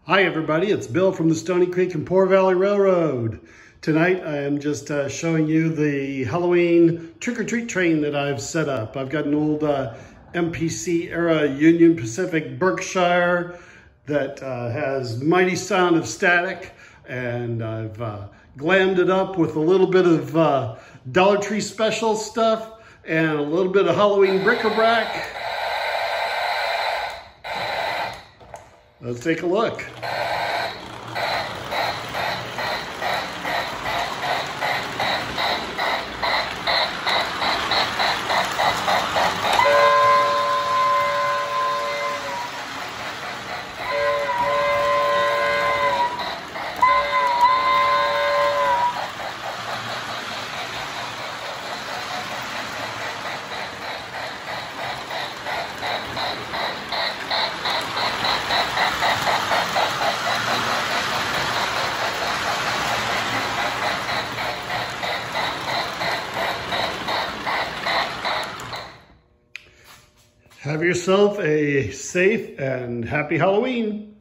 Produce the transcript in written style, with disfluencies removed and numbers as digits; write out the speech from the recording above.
Hi everybody, it's Bill from the Stony Creek and Poor Valley Railroad. Tonight I am just showing you the Halloween trick-or-treat train that I've set up. I've got an old MPC era Union Pacific Berkshire that has mighty sound of static, and I've glammed it up with a little bit of Dollar Tree special stuff and a little bit of Halloween bric-a-brac. Let's take a look. Have yourself a safe and happy Halloween.